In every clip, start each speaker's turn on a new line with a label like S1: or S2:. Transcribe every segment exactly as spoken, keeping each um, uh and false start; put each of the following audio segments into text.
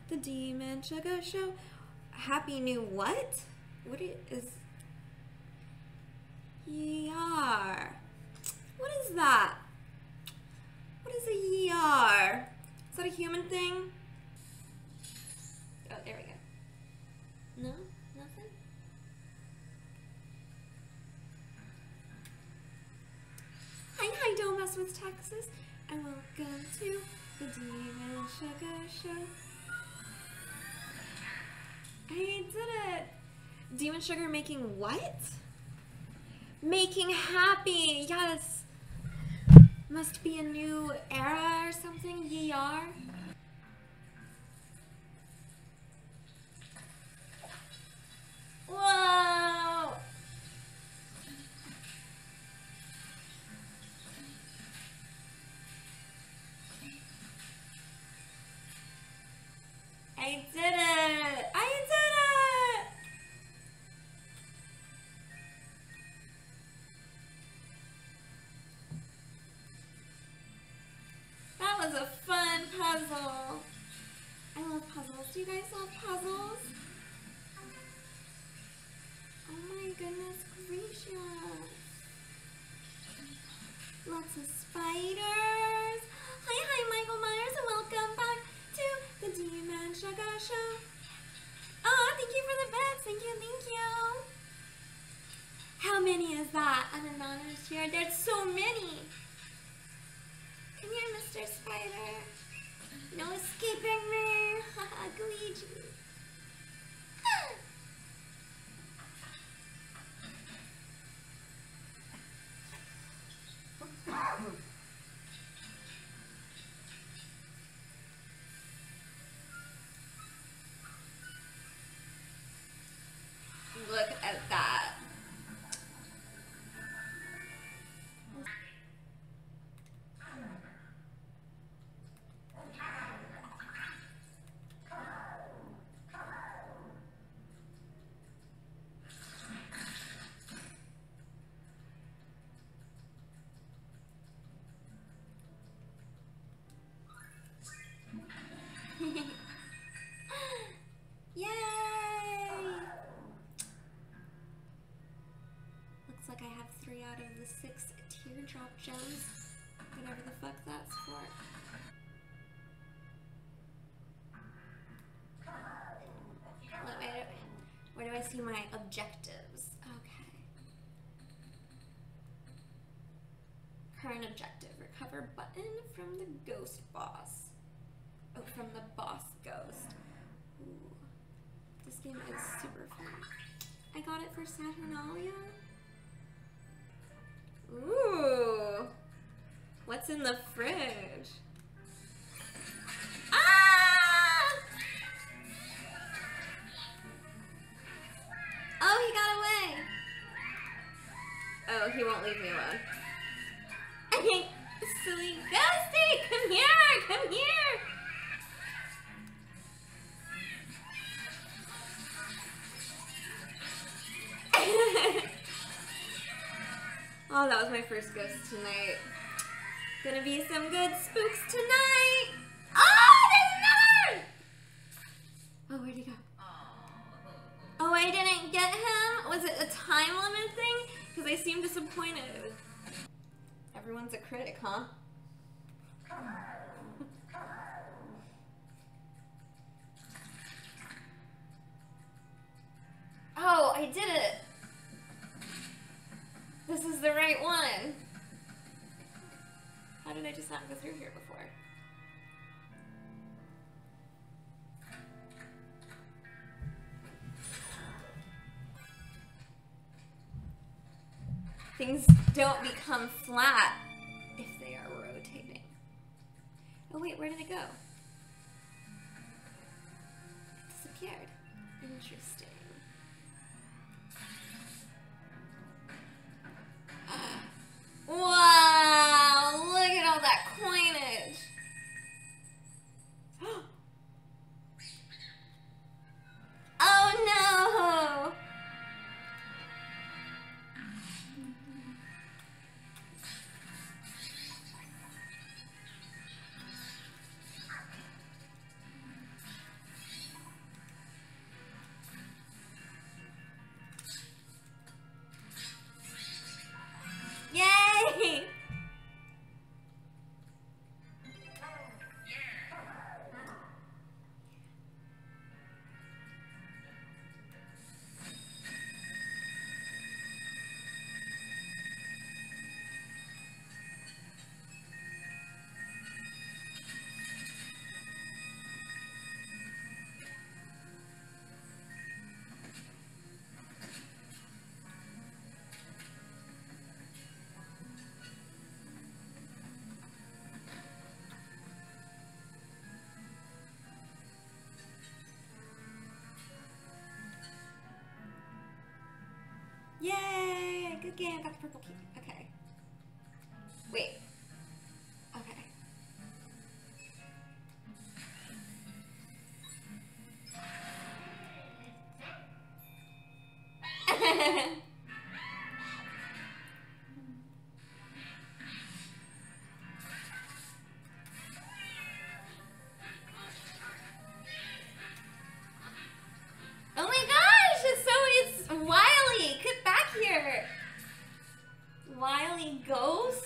S1: the Demon Sugar Show. Happy New what? What is Yar? What is that? What is a Yar? Is that a human thing? Oh, there we go. No? Nothing? Hi, hi, don't mess with Texas. And welcome to the Demon Sugar Show. I did it. Demon Sugar making what? Making happy. Yes. Must be a new era or something. Ye are. Whoa. I did it! I did it! That was a fun puzzle. I love puzzles. Do you guys love puzzles? Oh my goodness gracious. Lots of spiders. Hi, hi, Michael Myers, and welcome back to the Demon Sugar Show. Oh, thank you for the bits. Thank you, thank you. How many is that? An anonymous here. There's so many. Come here, Mister Spider. No escaping me. Haha, Luigi. Look at that. Yay! Looks like I have three out of the six teardrop gems. Whatever the fuck that's for. Wait, wait, where do I see my objectives? Okay. Current objective. Recover button from the ghost boss. Oh, from the boss ghost. Ooh. This game is super fun. I got it for Saturnalia. Ooh. What's in the fridge? Ah! Oh, he got away. Oh, he won't leave me alone. I think, silly ghosty, come here, come here. Oh, that was my first ghost tonight. Gonna be some good spooks tonight. Oh, there's another! Oh, where'd he go? Oh, I didn't get him? Was it a time limit thing? Because I seem disappointed. Everyone's a critic, huh? Oh, I did it. This is the right one. How did I just not go through here before? Things don't become flat if they are rotating. Oh wait, where did it go? It disappeared. Interesting. Wow, look at all that coinage. Oh no. Okay, I got the purple key. Okay. Wait. Okay. Oh my gosh, it's so, it's Wily. Get back here. Wily ghost?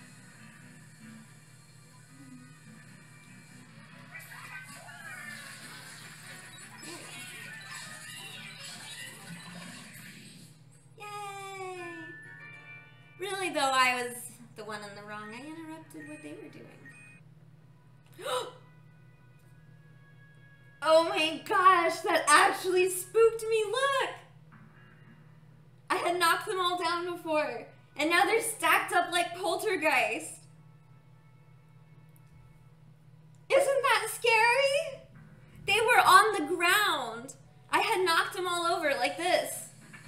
S1: Yay. Really though, I was the one in the wrong. I interrupted what they were doing. Oh my gosh, that actually spooked me, look! I had knocked them all down before, and now they're stacked up like poltergeist. Isn't that scary? They were on the ground. I had knocked them all over like this.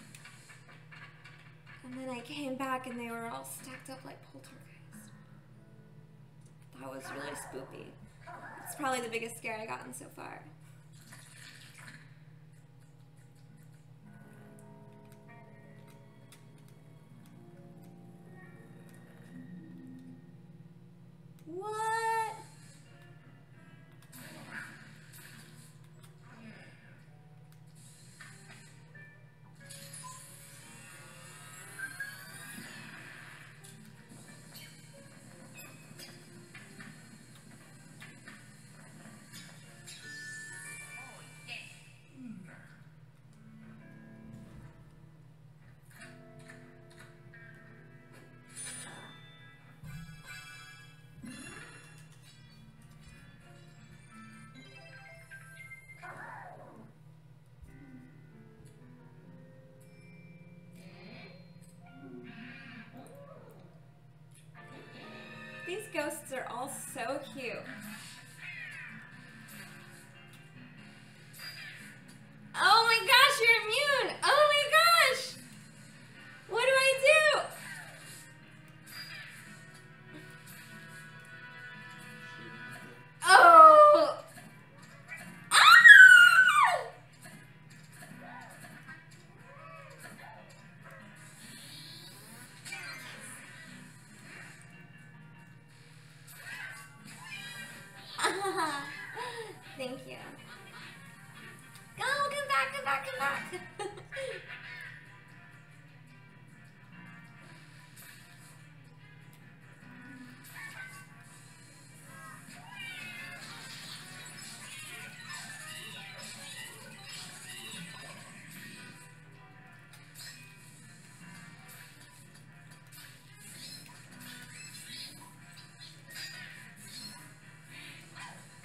S1: And then I came back and they were all stacked up like poltergeist. That was really spooky. It's probably the biggest scare I've gotten so far. What? These ghosts are all so cute. Oh my gosh, you're immune! Oh my gosh! What do I do? Oh! Ah! Thank you. Go, come back, come back, come back.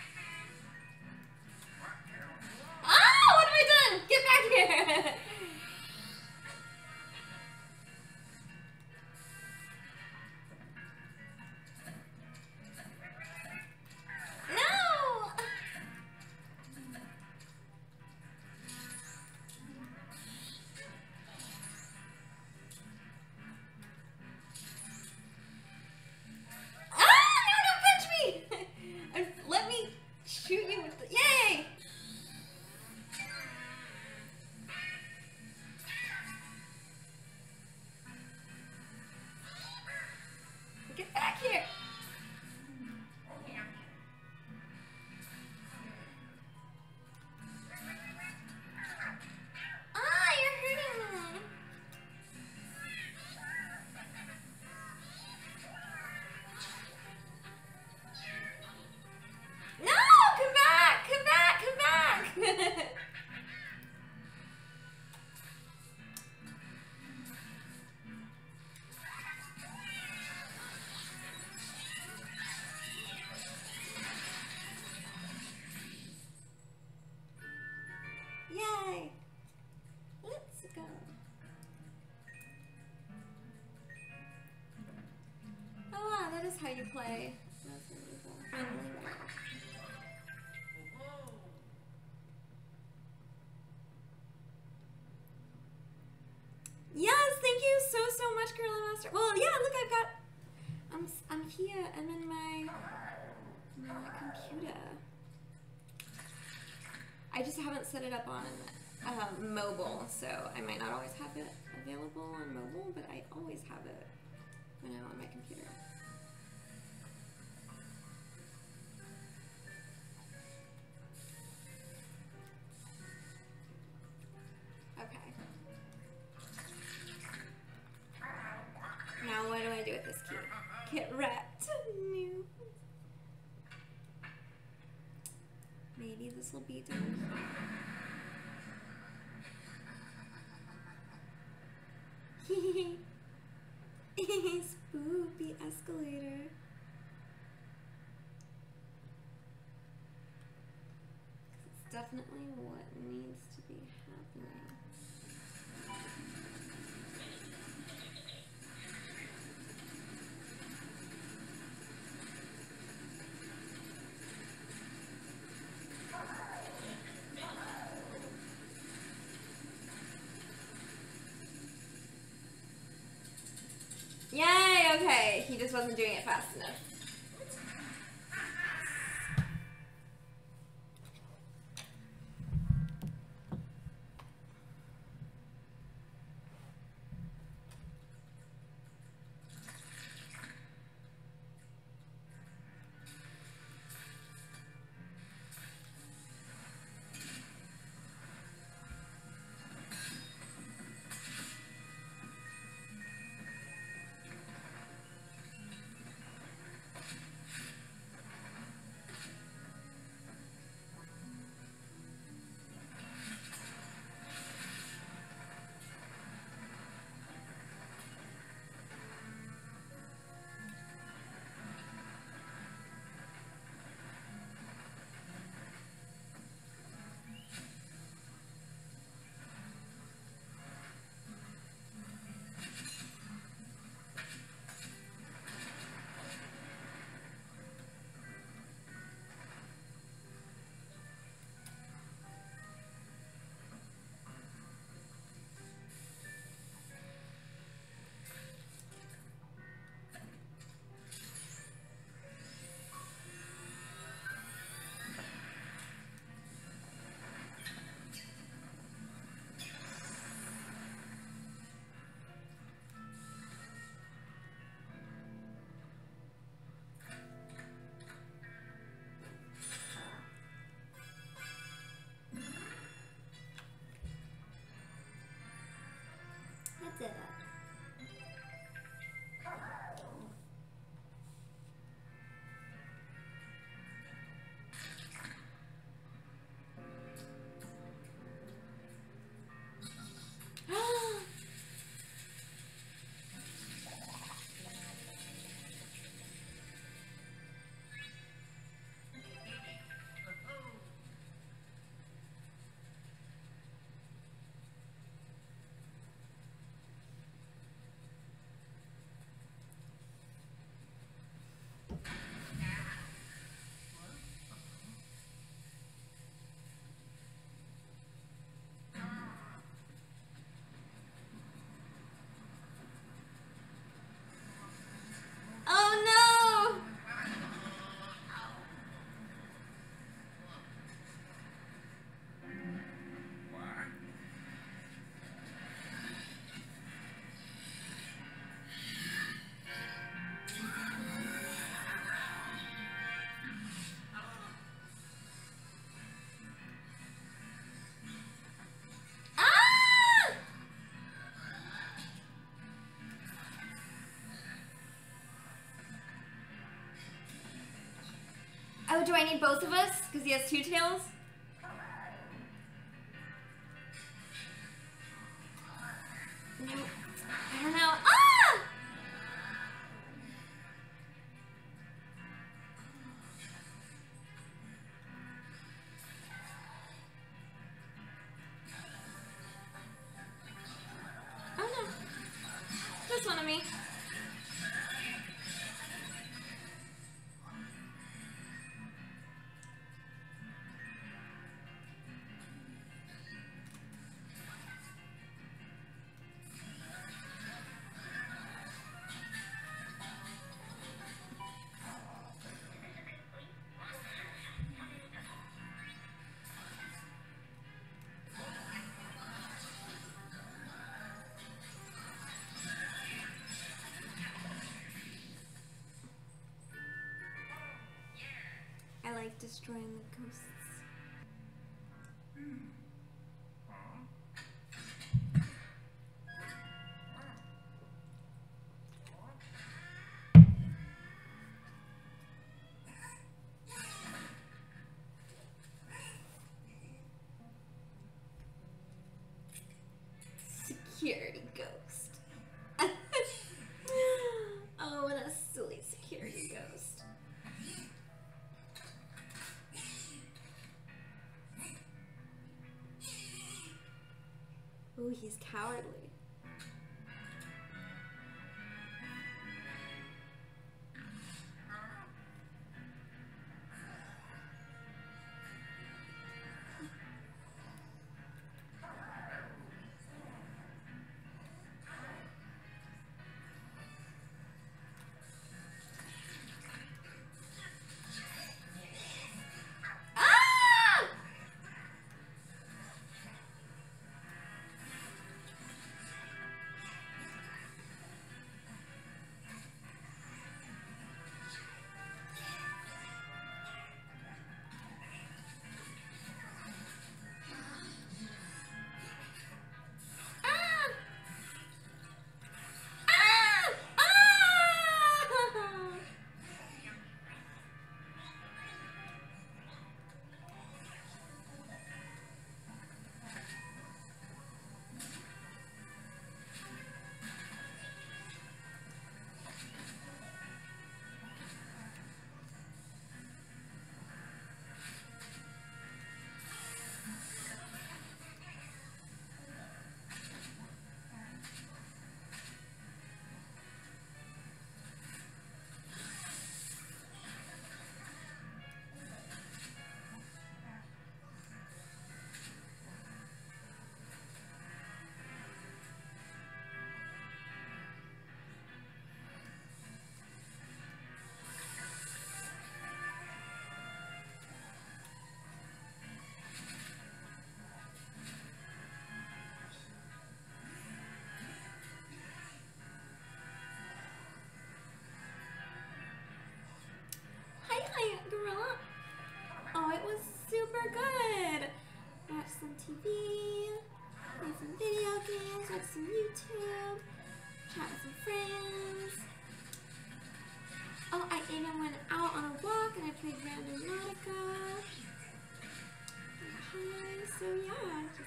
S1: Ah, what have I done? Get back here. gosh, Gorilla Master. Well, yeah, look, I've got. I'm I'm here. I'm in my my computer. I just haven't set it up on uh, mobile, so I might not always have it available on mobile, but I always have it when I'm on my computer. Okay. Now what do I do with this key? Get wrapped. No. Maybe this will be done. Spoopy escalator. It's definitely what needs to be happening. Yay, okay. He just wasn't doing it fast enough. I did it. Oh, do I need both of us? Because he has two tails? No. I don't know. Ah! Oh no. Just one of me. destroying the ghosts. Security ghost. Oh, what a silly security ghost. Oh, he's cowardly. Gorilla. Oh, it was super good. Watch some T V, play some video games, watch some YouTube, chat with some friends. Oh, I even went out on a walk and I played Random Hi, so yeah, just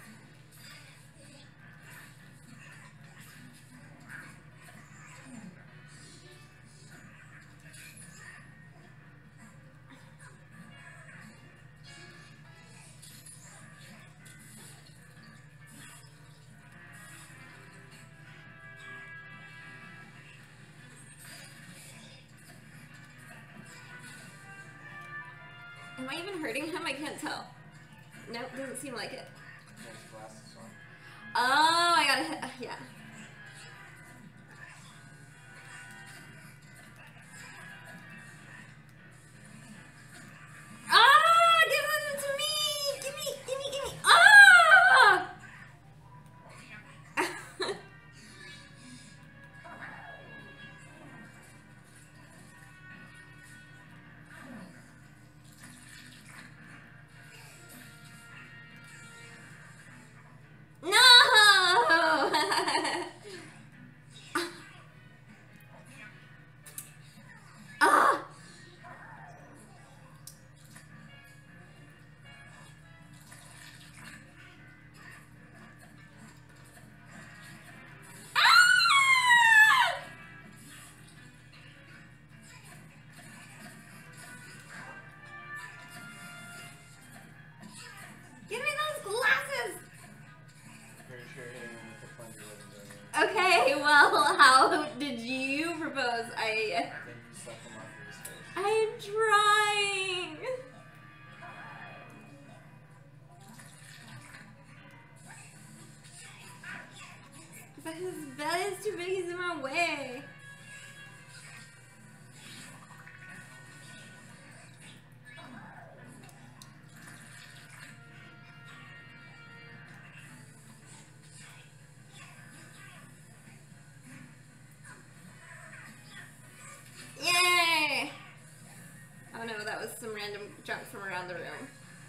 S1: Am I even hurting him? I can't tell. Nope, doesn't seem like it. Oh, I gotta hit. Yeah. Ah! Give them to me! Give me! Give me! Give me! Ah! Okay, well, how did you propose? I. I am trying. But his bed is too big. He's in my way. Yay! Oh no, that was some random junk from around the room.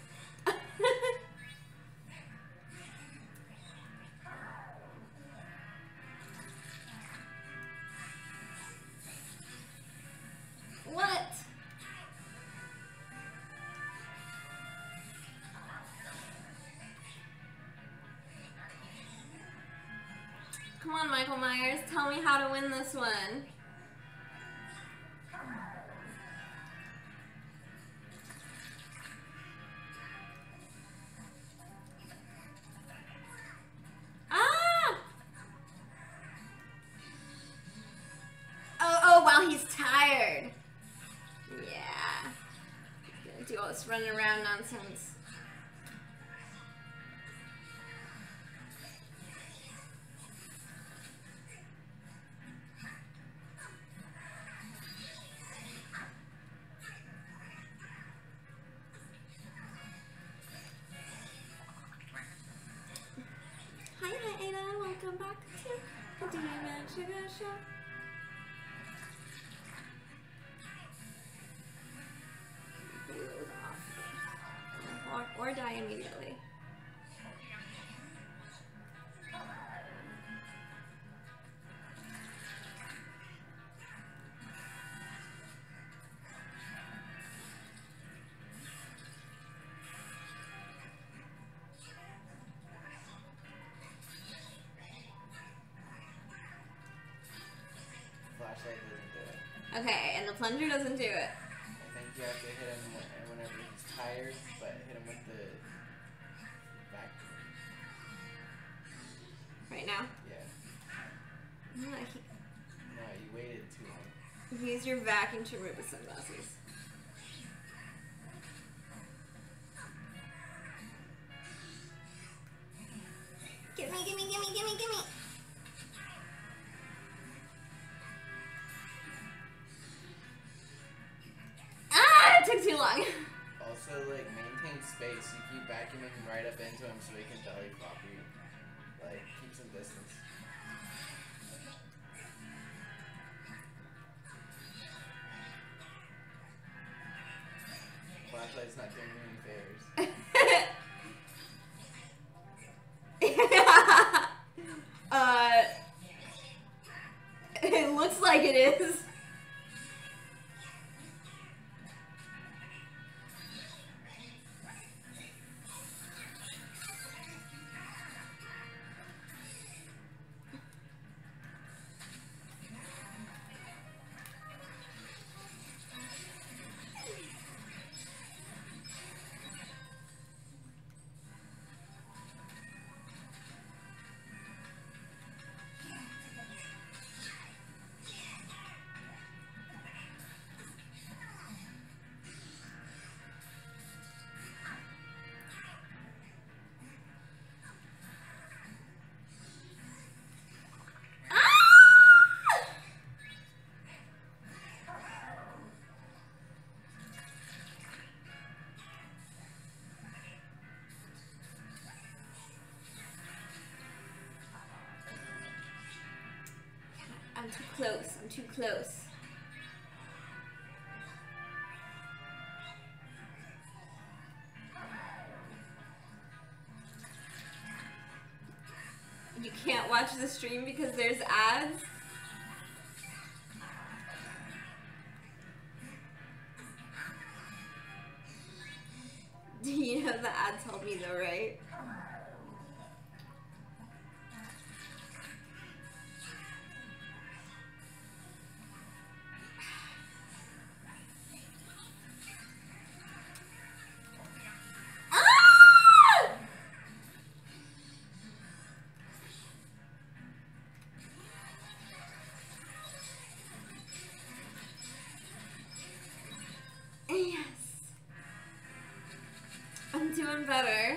S1: What? Come on, Michael Myers, tell me how to win this one. Ah! Oh, oh, while he's tired. Yeah. He's gonna do all this running around nonsense. Hi, hi, Ada. Welcome back to the Demon Sugar Show. Or, or die immediately.
S2: Flashlight doesn't do it.
S1: Okay, and the plunger doesn't do it.
S2: I think you have to hit him when- whenever he's tired, but hit him with the vacuum.
S1: Right now?
S2: Yeah.
S1: No, he,
S2: No, you waited too long.
S1: use your vacuum to remove his sunglasses. Gimme, gimme, gimme, gimme, gimme! Ah! It took too long.
S2: Also, like, maintain space. You keep vacuuming right up into him so he can belly flop you. Like, keep some distance. Flashlight's not doing me any favors.
S1: uh, it looks like it is. I'm too close. I'm too close. You can't watch the stream because there's ads? Do you know the ad told me though, right? Yes. I'm doing better.